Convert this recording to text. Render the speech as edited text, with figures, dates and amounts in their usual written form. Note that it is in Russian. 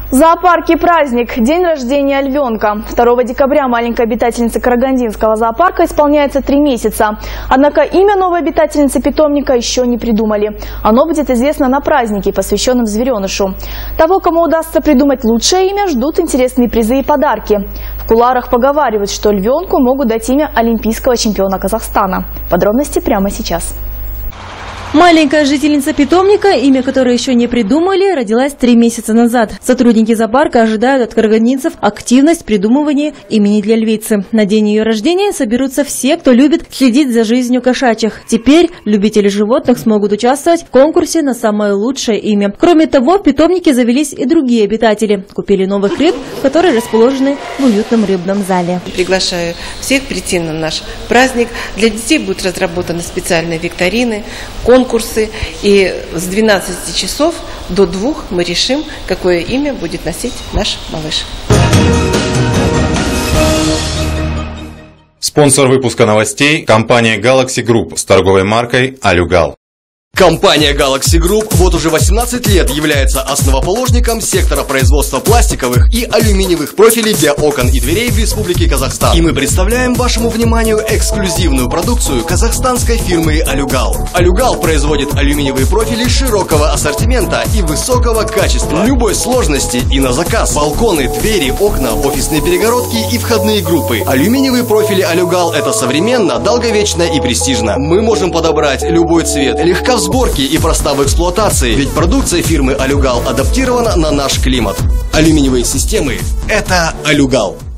Зоопарки праздник. День рождения львенка. 2 декабря маленькой обитательнице Карагандинского зоопарка исполняется 3 месяца. Однако имя новой обитательницы питомника еще не придумали. Оно будет известно на празднике, посвященном зверенышу. Того, кому удастся придумать лучшее имя, ждут интересные призы и подарки. В кулуарах поговаривают, что львенку могут дать имя олимпийского чемпиона Казахстана. Подробности прямо сейчас. Маленькая жительница питомника, имя которой еще не придумали, родилась 3 месяца назад. Сотрудники зоопарка ожидают от карагандинцев активность в придумывании имени для львицы. На день ее рождения соберутся все, кто любит следить за жизнью кошачьих. Теперь любители животных смогут участвовать в конкурсе на самое лучшее имя. Кроме того, в питомнике завелись и другие обитатели. Купили новых рыб, которые расположены в уютном рыбном зале. Приглашаю всех прийти на наш праздник. Для детей будут разработаны специальные викторины, конкурсы, и с 12 часов до 2 мы решим, какое имя будет носить наш малыш. Спонсор выпуска новостей – компания Galaxy Group с торговой маркой «Алюгал». Компания Galaxy Group вот уже 18 лет является основоположником сектора производства пластиковых и алюминиевых профилей для окон и дверей в Республике Казахстан. И мы представляем вашему вниманию эксклюзивную продукцию казахстанской фирмы «Алюгал». «Алюгал» производит алюминиевые профили широкого ассортимента и высокого качества, любой сложности и на заказ. Балконы, двери, окна, офисные перегородки и входные группы. Алюминиевые профили «Алюгал» — это современно, долговечно и престижно. Мы можем подобрать любой цвет, легко в сборке и проста в эксплуатации, ведь продукция фирмы «Алюгал» адаптирована на наш климат. Алюминиевые системы – это «Алюгал».